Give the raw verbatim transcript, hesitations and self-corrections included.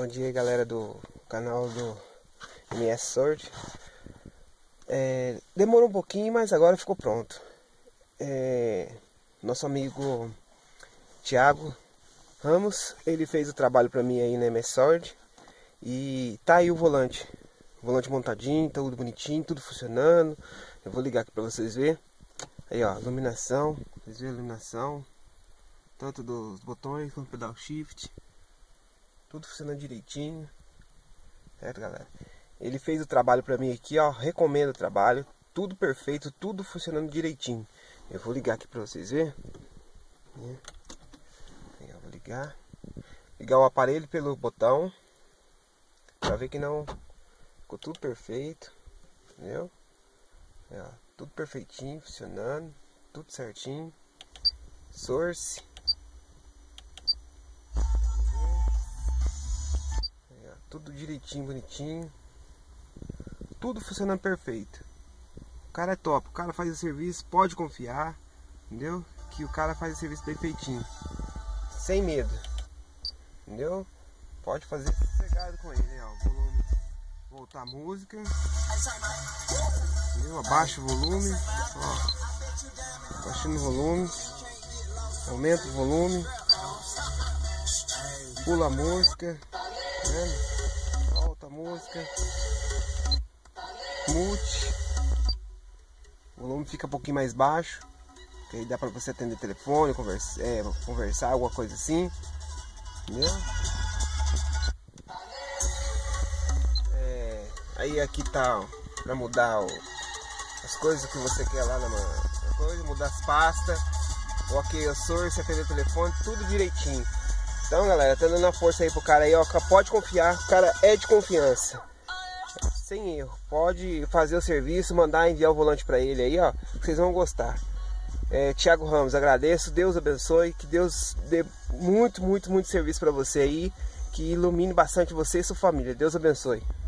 Bom dia aí, galera do canal do M S Sword. É, demorou um pouquinho, mas agora ficou pronto. É, nosso amigo Thiago Ramos, ele fez o trabalho pra mim aí na M S Sword. E tá aí o volante. O volante montadinho, tudo bonitinho, tudo funcionando. Eu vou ligar aqui pra vocês verem. Aí ó, iluminação. Vocês viram a iluminação? Tanto dos botões quanto do pedal shift. Tudo funcionando direitinho. Certo, galera? Ele fez o trabalho pra mim aqui, ó. Recomendo o trabalho. Tudo perfeito, tudo funcionando direitinho. Eu vou ligar aqui pra vocês verem. Aí, eu vou ligar. Ligar o aparelho pelo botão. Pra ver que não... Ficou tudo perfeito. Entendeu? Aí, ó, tudo perfeitinho, funcionando. Tudo certinho. Source. Tudo direitinho, bonitinho. Tudo funcionando perfeito. O cara é top. O cara faz o serviço, pode confiar. Entendeu? Que o cara faz o serviço perfeitinho. Sem medo. Entendeu? Pode fazer sossegado com ele, né? Ó, volume. Voltar a música. Entendeu? Abaixa o volume. Ó. Abaixando o volume. Aumenta o volume. Pula a música. Tá vendo? Volta a música. Mute. O volume fica um pouquinho mais baixo. Que aí dá pra você atender telefone, conversa, é, conversar, alguma coisa assim. Entendeu? É, aí aqui tá, ó, pra mudar ó, as coisas que você quer lá na, na coisa, mudar as pastas. Ou aqui o source, atender o telefone, tudo direitinho. Então, galera, tá dando a força aí pro cara aí, ó. Pode confiar, o cara é de confiança. Sem erro. Pode fazer o serviço, mandar enviar o volante pra ele aí, ó. Vocês vão gostar. É, Thiago Ramos, agradeço. Deus abençoe. Que Deus dê muito, muito, muito serviço pra você aí. Que ilumine bastante você e sua família. Deus abençoe.